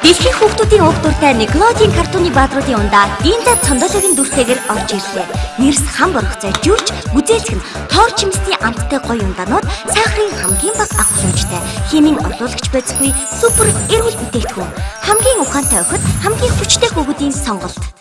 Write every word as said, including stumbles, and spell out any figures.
Дэлхийн хүүхдүүдийн уг дуртай Nickelodeon картууны баадруудын ундаа Динза цондоологийн дүртэйгээр орж ирлээ. Нэрс хам боргоцой жүрч, гүзээлцэх нь тоор чимсний амттай гоё ундаанууд сахарын хамгийн бага ах хэмжтэй химийн орлуулагч байцгүй супер эрүүл бүтээгдэхүүн. Хамгийн ухаантай охид хамгийн хүчтэй хүүхдийн сонголт.